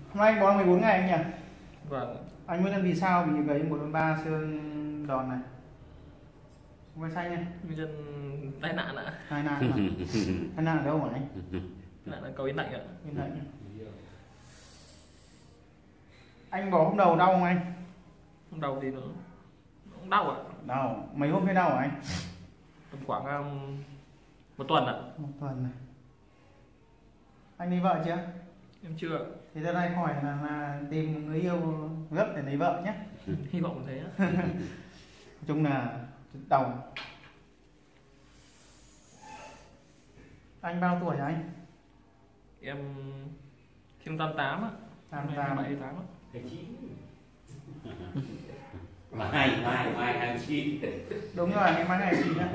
Hôm nay anh bó 14 ngày anh nhỉ? Vâng. Anh nguyên nhân vì sao bị gãy 1/3 xương đòn này? Vai xanh này. Nguyên nhân tai nạn ạ. Tai nạn à? Tai nạn ở đâu hả anh? Nạn là cầu Yên Lạnh ạ. Yên Lạnh. Anh bó hôm đầu đau không anh? Hôm đầu thì nó cũng đau ạ. Đau. Mấy hôm thấy đau hả anh? Tầm khoảng 1 tuần ạ. 1 tuần này. Anh lấy vợ chưa? Em chưa. Thì ra đây hỏi là tìm người yêu gấp để lấy vợ nhé. Hy vọng thế á. Nói chung là đầu. Anh bao tuổi hả anh? Em 88 á. 88. 78 á. Mai 29. Đúng rồi, ngày mai ngày gì nhá?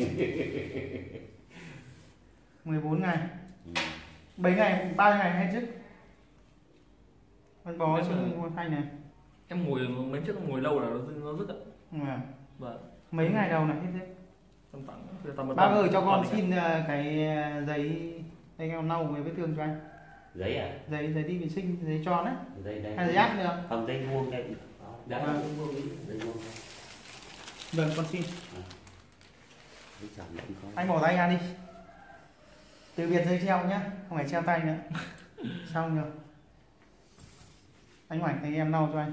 14 ngày. 7 ngày, 3 ngày hết chứ? Anh bó xương thanh này. Em ngồi mấy trước ngồi lâu là nó rứt ạ. Vâng. Mấy ngày đầu này hết chứ? Tầm 1 Bác tuần. ơi cho con xin cái giấy đây em lau về vết thương cho anh. Giấy à? Giấy đi vệ sinh, giấy tròn đấy. Giấy đây. Hay giấy áp được? Không, giấy vuông đây. Đấy, Vâng. giấy vuông. Vâng, con xin. À. Anh bỏ tay ra đi. Từ biệt dây treo nhá, không phải treo tay nữa. Xong rồi. Anh Hoành thấy em lau cho anh.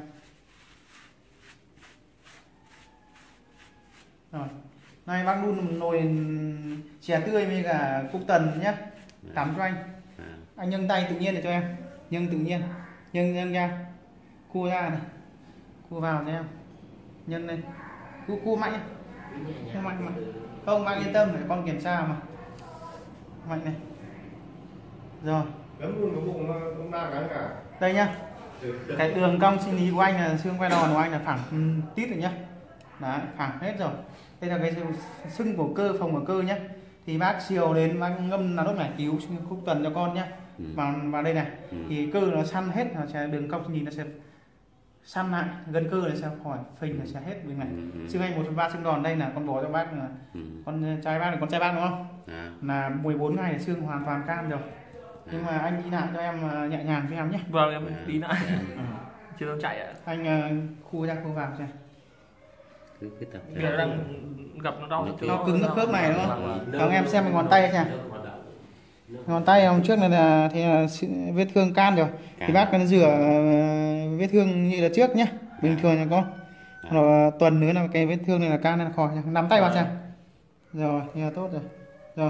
Rồi. Này bác đun nồi chè tươi với cả cúc tần nhá. Tắm cho anh. Anh nâng tay tự nhiên để cho em. Nâng tự nhiên. Nâng ra. Cua ra này. Cua vào cho em. Nhân lên. Cua mạnh. Cua mạnh mà. Không, bác yên tâm để con kiểm tra mà. Mạnh này. Rồi. Gấm luôn cái bụng nó đa cái cả. Đây nhá. Cái đường cong sinh lý của anh là xương quai đòn của anh là phẳng tít rồi nhá. Đấy, phẳng hết rồi. Đây là cái sưng của cơ, phòng của cơ nhá. Thì bác chiều đến bác ngâm là đốt giải cứu khúc tuần cho con nhá. Vào đây này. Thì cơ nó săn hết, nó sẽ đường cong sinh lý nó sẽ săn lại, gân cơ nó sẽ khỏi phình, nó sẽ hết bên này. Xương anh 1/3 xương đòn đây là con bó cho bác là con trai bác là con trai bác đúng không? Là 14 ngày là xương hoàn toàn can rồi. Nhưng mà anh đi lại cho em nhẹ nhàng cho em nhé. Vâng, em đi lại. Chưa đâu chạy ạ. Anh khu ra khu vào xem. Bây giờ đang gặp nó đau. Nó cứng cái khớp này đúng không? Vâng, em xem ngón tay xem. Ngón tay hôm trước này là thì là vết thương can rồi. Thì bác cần rửa vết thương như là trước nhé. Bình thường nha con. Rồi tuần nữa là cái vết thương này là can này là khỏi. Nắm tay vào xem. Rồi, thì là tốt rồi. Rồi.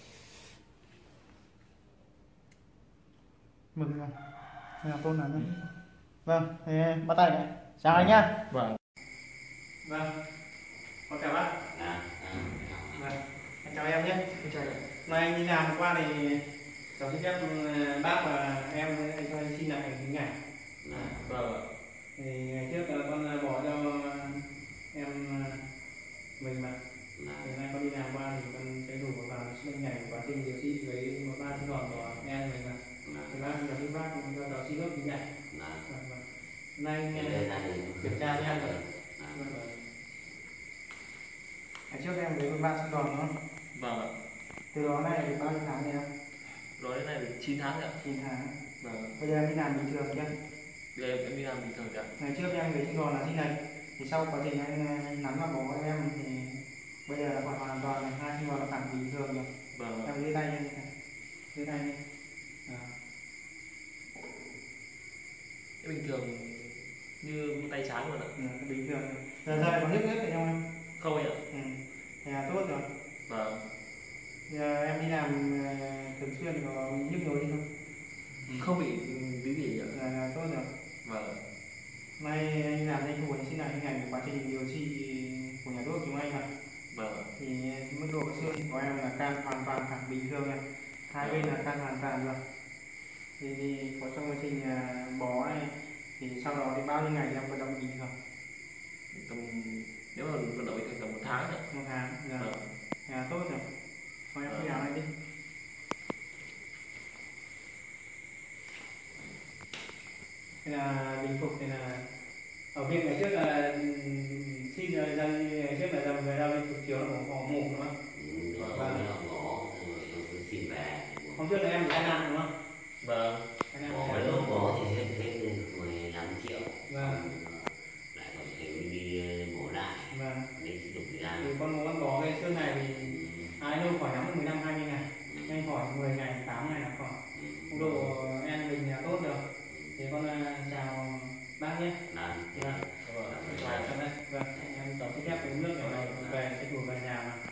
Mừng rồi. Đây là tốt lắm đấy. Vâng, thế bắt tay này. Chào anh nhá. Vâng. Vâng. Con chào bác. Vâng. Anh chào em nhé. Nay anh đi làm qua thì cháu xin phép bác và em anh cho anh xin lại hình ảnh. Vâng. Thì ngày trước con bỏ cho em mình mà. Thì nay con đi làm qua thì con sẽ đủ vào hình ảnh quá trình điều trị với một ba sinh hoạt của em mình mà. Thì bác cho xin bác cũng cho cháu xin nốt hình ảnh. Nay kiểm tra cho em rồi. Ngày trước em với 3 sinh đòn đúng không? Vâng ạ. Từ đó này được bao nhiêu tháng rồi em? Đó đến nay được 9 tháng ạ. 9 tháng. Vâng. Bây giờ em đi làm bình thường chưa? Bây giờ em đi làm bình thường ạ. Ngày trước em với sinh đòn là gì này. Thì sau quá trình anh nắm vào bó em thì bây giờ là hoàn toàn là hai sinh đòn là phẳng bình thường rồi. Vâng. Em đưa tay lên. Đưa tay lên. Bình thường như tay trái luôn ạ. Bình thường. Giờ có nhức hết phải không em? Không ạ. Thì là tốt rồi. Vâng. Giờ em đi làm thường xuyên có nhức nhối gì không? Không bị tí gì ạ. Là tốt rồi. Vâng. Nay anh làm anh ngồi xin lại hình ảnh quá trình điều trị của nhà thuốc chúng anh mà. Vâng. Thì mức độ xương của em là can hoàn toàn thẳng bình thường này. Hai bên là can hoàn toàn rồi. Thì có trong quá trình bó này thì sau đó thì bao nhiêu ngày em vận động bình thường? Nếu mà vận động bình thường tầm 1 tháng ạ. 1 tháng. Rồi. Vâng. Tốt rồi. Thôi em đi áo này đi. Đây là bình phục thì là ở viện ngày trước là xin ra ngày trước là dầm về ra bình phục chiếu là có mổ đúng không? Vâng. Hôm trước là em bị tai nạn đúng không? Vâng. Anh em bỏ phải lúc bỏ thì hết lên 15 triệu. Vâng. Lại còn phải đi mổ lại Vâng. để sử dụng thời gian. Thì con bò cái xương này thì ai đâu khỏi lắm 15-20 ngày, nhanh khỏi 10 ngày 8 ngày là khỏi. Phong độ em mình là tốt rồi. Thì con chào bác nhé. Vâng. Vâng. Em tập thích phép uống nước này về sẽ đuổi về nhà mà.